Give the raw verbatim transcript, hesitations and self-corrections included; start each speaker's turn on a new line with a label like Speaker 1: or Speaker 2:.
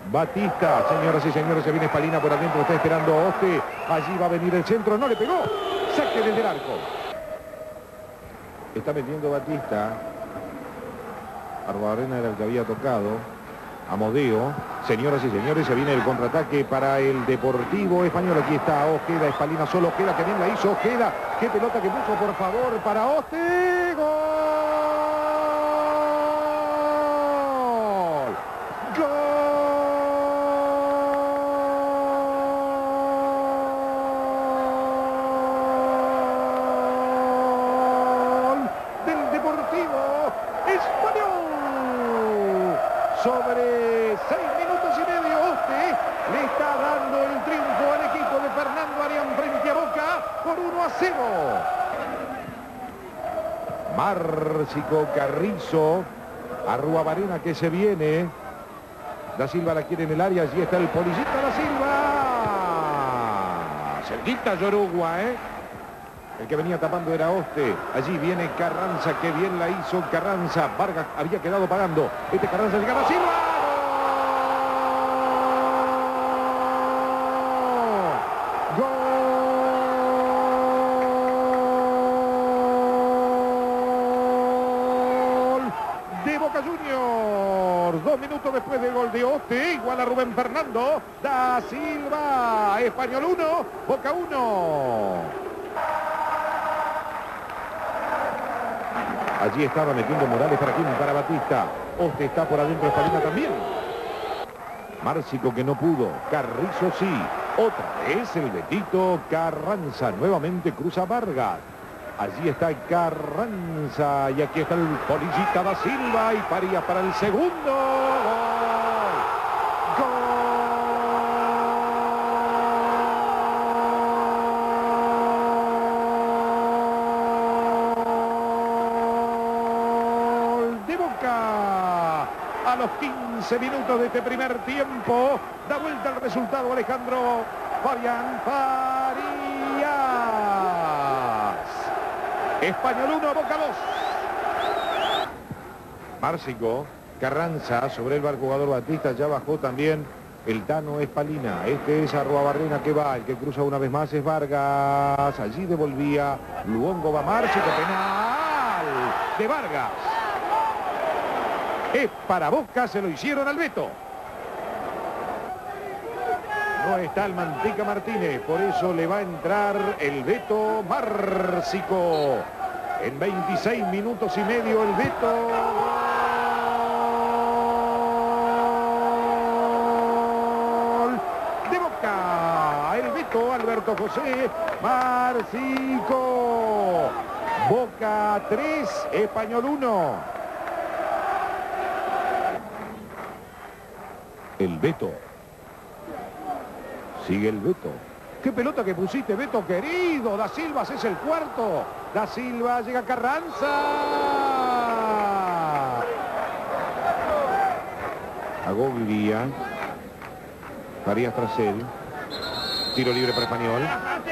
Speaker 1: Batista, señoras y señores, se viene Espalina por adentro, está esperando Oste. Allí va a venir el centro, no le pegó. Saque desde el arco. Está metiendo Batista. Arruabarrena era el que había tocado. Amodeo. Señoras y señores, se viene el contraataque para el Deportivo Español. Aquí está Ojeda, Espalina solo Ojeda, que bien la hizo Ojeda. Qué pelota que puso, por favor, para Oste. ¡Gol! Sobre seis minutos y medio, Oste le está dando el triunfo al equipo de Fernando Arián frente a Boca por uno a cero. Márcico, Carrizo, Arruabarrena que se viene. Da Silva la quiere en el área, allí está el Polillita Da Silva. Cerquita Yorugua, ¿eh? El que venía tapando era Oste. Allí viene Carranza, que bien la hizo Carranza. Vargas había quedado pagando. Este Carranza llega a Silva. ¡Gol! ¡Gol! De Boca Juniors. Dos minutos después del gol de Oste. Igual a Rubén Fernando. Da Silva. Español uno, Boca uno. Allí estaba metiendo Morales para quién, para Batista. Oste está por adentro, Espalina también. Márcico que no pudo. Carrizo sí. Otra vez el Betito Carranza. Nuevamente cruza Vargas. Allí está Carranza. Y aquí está el Polillita Da Silva. Y Farías para el segundo. A los quince minutos de este primer tiempo, da vuelta el resultado Alejandro Fabián Farías. Español uno, Boca dos. Márcico, Carranza, sobre el jugador Batista, ya bajó también el Tano Espalina. Este es Arruabarrena que va, el que cruza una vez más es Vargas. Allí devolvía, Luongo va Márcico, penal de Vargas. Es para Boca, se lo hicieron al Beto. No está el Mantica Martínez, por eso le va a entrar el Beto Márcico. En veintiséis minutos y medio el Beto. Gol de Boca. El Beto Alberto José Márcico. Boca tres, Español uno. El Beto. Sigue el Beto. ¡Qué pelota que pusiste, Beto, querido! Da Silva, es el cuarto. Da Silva, llega Carranza. Agoglia. Farías tras él. Tiro libre para Español.